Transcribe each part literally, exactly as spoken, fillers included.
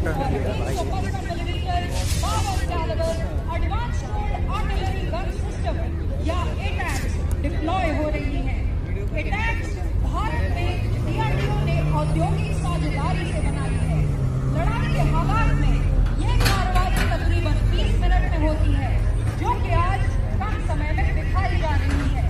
Ton लिया भाई। Artillery gun system या एटैक्स डिप्लॉय हो रही है। एटैक्स भारत में डीआरडीओ ने औद्योगिक साझेदारी से बनाई है। लड़ाई के हालात में ये कार्रवाई तकरीबन बीस मिनट में होती है, जो कि आज कम समय में दिखाई जा रही है।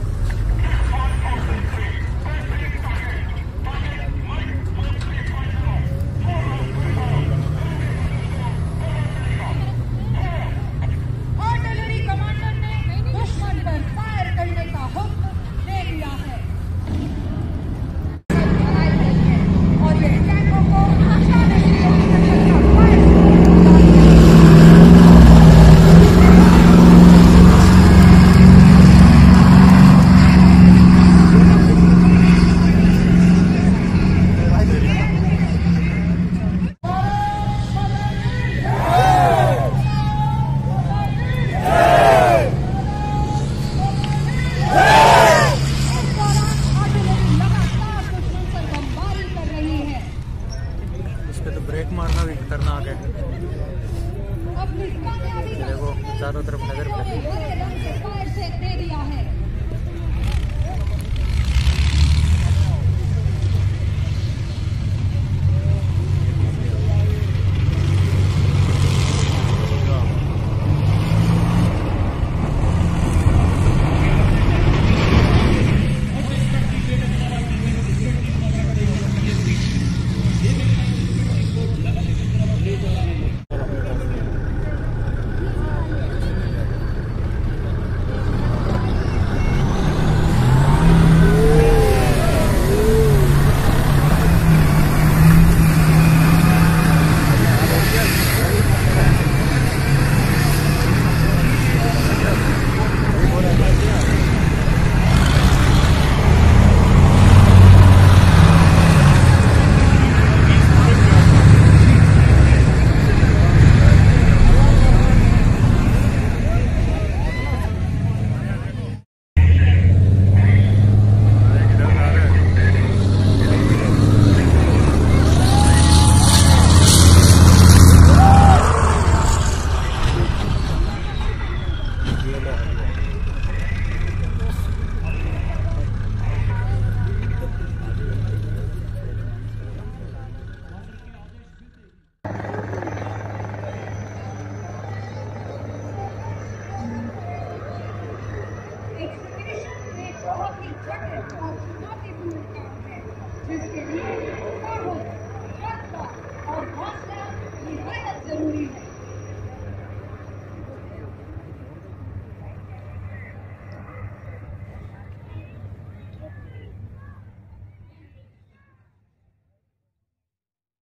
आर्टिलरी कमांडर ने दुश्मन पर फायर करने का हुक्म दे दिया है और ये टैंकों को हटाने के लिए फायर तो ब्रेक मारना भी खतरनाक है। देखो चारों तरफ नजर पड़ती है। दे दिया है। बहुत ही जटिल और चुनौतीपूर्ण काम है, जिसके लिए